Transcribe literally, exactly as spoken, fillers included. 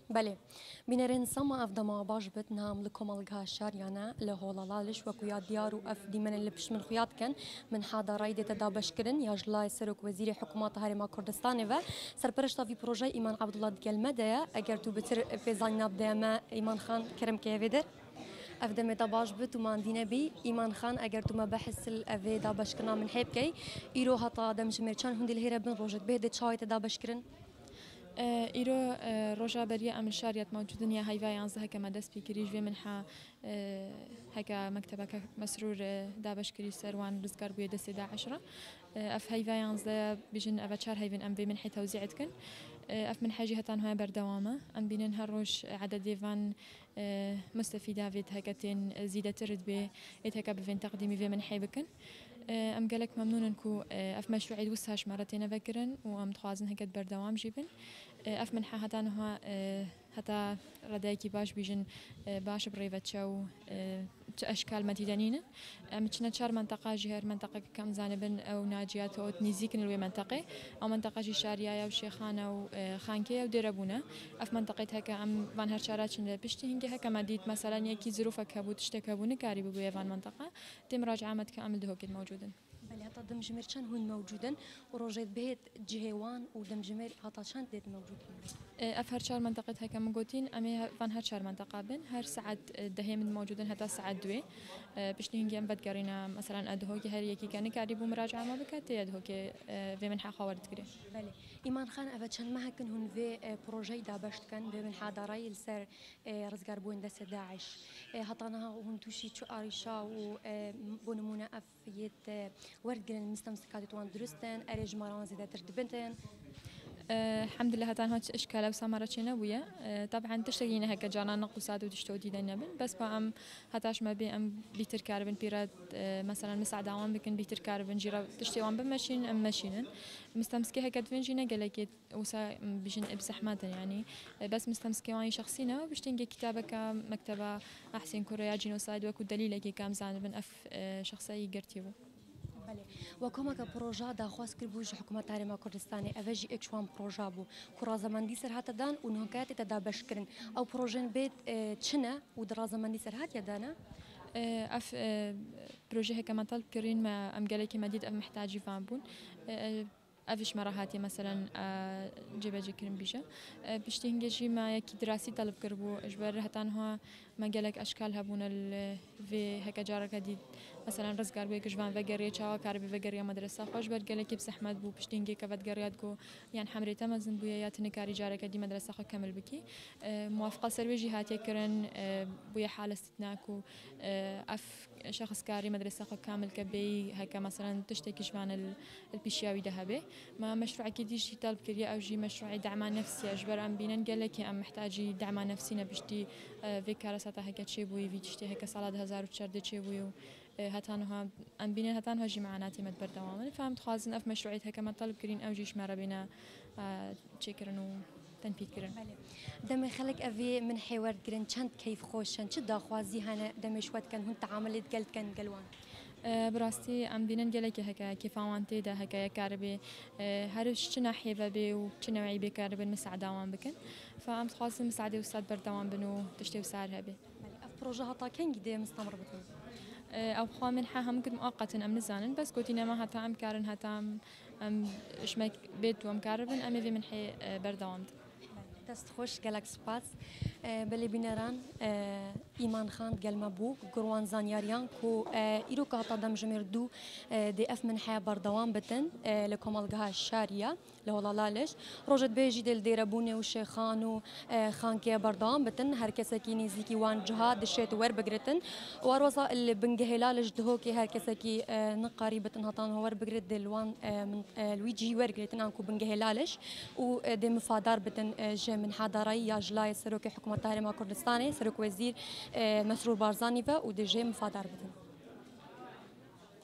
بله بینرین سما اف دما باش بت نام لكم الجها شاريانا لهولا لالش وكويا ديارو اف دي من اللي بش من خيات كان من حدا رايدة تدابش كرن يا جلاي سرك وزير حكومات هرما كردستان و سرپرشتا في بروجي ايمان عبد الله ديال مدايا اگر تو بتر في زينب داما ايمان خان كرم كيفيدر اف دم داباش بت ومان دينا بي ايمان خان اگر تو ما بحث الافي دابش كنا من حيبكي ايرو هطا دمش ميرچان هندي الهيره بن روجت بهدت شاي تدابش كرن ایرو روجا بری عمل شریعت موجودن یا هیوای آنزه که مدرس بکریج و منها هکا مکتبه که مسرور دابش کری سروان رزقار بوده سیدا عشرة اف هیوای آنزه بیشن اف چهار هیوین ام بی من حی توزیعت کن اف من حاجه هتان هاي بردوامه ام بینن هروش عدد دیوان مستفیده وید هکتین زیده ترد به ات هکا بفین تقدیمی و من حی بکن ام قالك ممنون كو اف مشروعي وسهاش مرتين فكرن وام تخازن هكت بردوام جيبن اف من حتى انها حتى ردايكي باش بيجن باش بريفتشو اشكال مديدانين ام تشنا تشار منطقه جهر منطقه كم زانبن او ناجيات او نيزيكن الوي منطقه او منطقه جي شاريا او شيخانه او خانكي او دربونه اف منطقه هكا ام فان هرشارات بشتي هنجي هكا مديت مثلا يكي ظروفك هبو تشتكبون كاري بو فان منطقه تم راجعات كامل دهوك موجودا بله هتا دمجمير شان هون موجودا وروجيت بهت جهوان ودمجمير هتا شان ديت موجود اف هر شهر منطقه هكا موجودين امي فان هر شهر منطقه بن هر ساعه دهيم موجودين هتا ساعه دوي باش نيجي بدقرينا مثلا ادهوكي هر يكي كان قريب مراجعه ما بكات ادهوكي في من حاورت كري بله ايمان خان افتشان ما هكن هون في بروجي دابشت كان في من حدا راي السر رزقار بوين دس داعش هطانها هون توشي شو اريشا وبونمونا اف يت ورد قلن المستمسكات وان درستن اريج مران زيادة تردبنتن أه الحمد لله هتان هاتش اشكال وسامرتشنا ويا أه طبعا تشتغينا هكا جانا نقصات وتشتو دي دنبن بس با ام هتاش ما بي ام بيتر كاربن بيرات أه مثلا مساعدة وان بكن بيتر كاربن جيرا تشتي وان بمشين ام ماشينن مستمسكي هكا دفنجينا قالك وسا بيجن بزحمات يعني أه بس مستمسكي وان شخصينا بيشتنجي كتابك مكتبة احسن كوريا جينوسايد وكو دليل كي كام زانبن اف أه شخصي قرتيو بله وكما كبروجا دا خواست كربوج حكومة هرما كردستاني افجي اكشوان بروجا بو كرا زمان دي سر هاتا دان ونهكات تدا بشكرن او بروجين بيت تشنا ودرا زمان دي سر هات يدانا اف بروجي هيك ما طلب كرين ما ام قالك مديد ام محتاجي فامبون افش مراهاتي مثلا جيبا جكرم بيجا بيشتهنجي ما يكي دراسي طلب كربو اجبر هتان هو ما قالك اشكال هبون في هكا جارة جديد مثلا رزقار بيك جوان فقريه شاوا كاربي فقريه مدرسة خوش بر قالك بسحمت بو بيشتهنجي كفت قريات جو يعني حمري تمزن بو يا تنكاري جارة جديد مدرسة خو كمل بكي موافقة سروي جهات يكرن بو حالة استثناكو اف شخص كاري مدرسة خو كامل كبي هكا مثلا تشتكي جوان البيشاوي ذهبي ما مشروع أكيد يجي طلب كريه أو جي مشروع دعم نفسي أجبر أم بينن قال لك أم محتاجي دعم نفسي نبشتي في كارثة هيك تشي بوي في تشتي هيك صلاة هزار وتشرد تشي بوي هتانها أم بينن هتانها جي معناتي مدبر دواما فهمت خازن أف مشروعي هيك ما طلب كرين أو جيش مرة بينا تشكرنو تنفيذ كرن دم خلق أفي من حوار كرن كانت كيف خوشن شد خوازي هنا دم شوات كان هون تعاملت قلت كان قلوان براستي ام بينن جلك هكا كيف وانتي ده هكا كاربي هرش چنا حيبه بي و چنا معي بكاربي مساعده وان بكن فام خاص مساعده وساد بردوام بنو تشتي وسار هبي اف بروجه هطا كان قد مستمر بتن او خا من حا هم قد مؤقتا ام نزانن بس قلتينا ما هتا ام كارن هتا ام اشمك بيت وام كاربن ام في من حي بردوام دست خوش گلک سپاس بله بینران ایمان خان گل مبو گروان زانیاریان کو ایرو که هتا دم جمر دو دی اف من حیا بردوام بتن لکمالگاه الشاریا لهولا لالش روجت بیجی دل دیربونه و شیخان و خانکه بردوام بتن هر کسی کی نزیکی وان جهاد دشت ور بگرتن واروزا اللي بنجه لالش دهوكي هر کسی کی نقاری بتن هتان هو ور بگرت دلوان من الويجي ور بگرتن انکو بنجه لالش و دی مفادار بتن من حضاري يا جلاي سروك حكومة هرما كردستاني سروك وزير مسرور بارزاني و ودي جي مفادار بدن